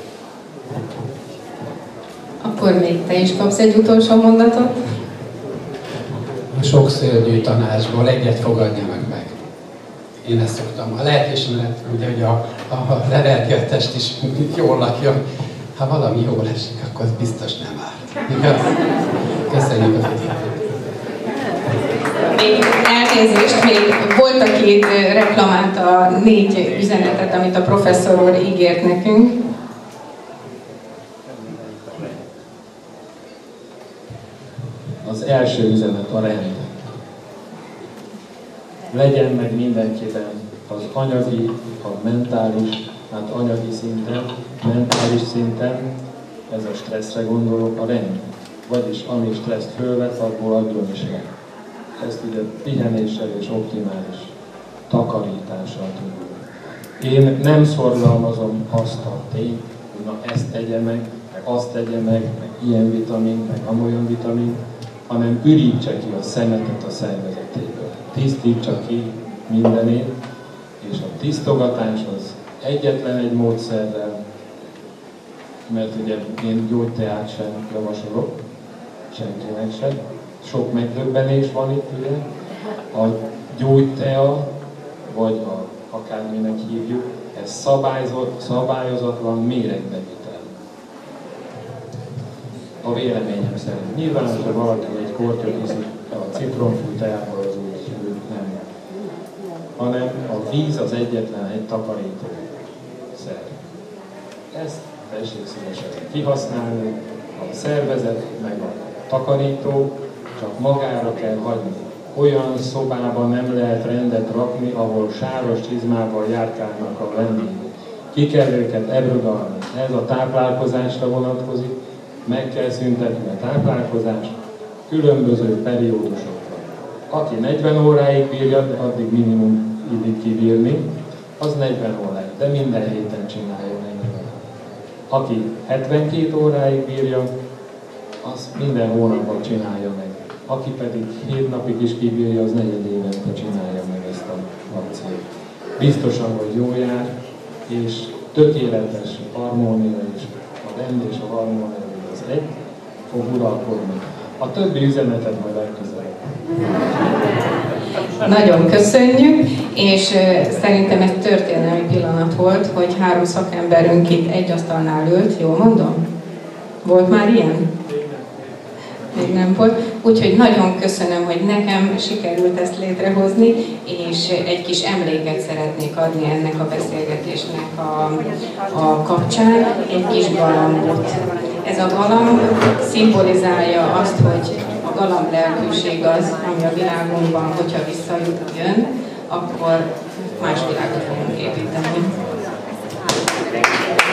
Akkor még te is kapsz egy utolsó mondatot? A sok szörnyű tanácsból egyet fogadjanak meg. Én ezt szoktam. A lelkiismeret, ugye, hogy a energiatest is jól lakjon. Ha valami jól esik, akkor az biztos nem árt. Igaz? Köszönjük a figyelmet. Még elnézést, még volt, aki reklamálta a 4 üzenetet, amit a professzor úr ígért nekünk. Az első üzenet a rend. Legyen meg mindenkiben az anyagi, a mentális, hát anyagi szinten, mentális szinten, ez a stresszre gondolok, a rend. Vagyis ami stresszt fölvet, abból adjon is le. Ezt ugye pihenéssel és optimális takarítással tudjuk. Én nem szorgalmazom azt a tényt, hogy na ezt tegye meg azt tegye meg ilyen vitamin, meg amolyan vitamin, hanem ürítse ki a szemetet a szervezetéből. Tisztítsa ki mindenét, és a tisztogatás az egyetlen egy módszerrel, mert ugye én gyógyteát sem javasolok, senkinek sem. Sok megdöbbenés van itt, ugye. A gyógytea, vagy akárminek hívjuk, ez szabályozatlan méregbevitel. A véleményem szerint. Nyilván, hogyha valaki egy kortyot iszik a citromfű teából az úgy nem. Hanem a víz az egyetlen egy takarító szer. Ezt tessék szívesen kihasználni, a szervezet meg a takarító csak magára kell hagyni. Olyan szobában nem lehet rendet rakni, ahol sáros csizmával járkálnak a vendégek. Ki kell őket ebrogalni. Ez a táplálkozásra vonatkozik, meg kell szüntetni a táplálkozást különböző periódusokra. Aki 40 óráig bírja, de addig minimum időt kibírni, az 40 óráig, de minden héten csinálja meg. Aki 72 óráig bírja, az minden hónapban csinálja meg. Aki pedig 7 napig is kibírja, az 4 évente csinálja meg ezt a akciót. Biztosan, hogy jól jár, és tökéletes harmónia, és a rend és a harmónia az egy fog uralkodni. A többi üzenetet majd legközelebb. Nagyon köszönjük, és szerintem ez történelmi pillanat volt, hogy 3 szakemberünk itt egy asztalnál ült, jól mondom? Volt már ilyen? Még nem volt. Úgyhogy nagyon köszönöm, hogy nekem sikerült ezt létrehozni, és egy kis emléket szeretnék adni ennek a beszélgetésnek a kapcsán, egy kis galambot. Ez a galamb szimbolizálja azt, hogy a galamb lelkűség az, ami a világunkban, hogyha visszajön, akkor más világot fogunk építeni.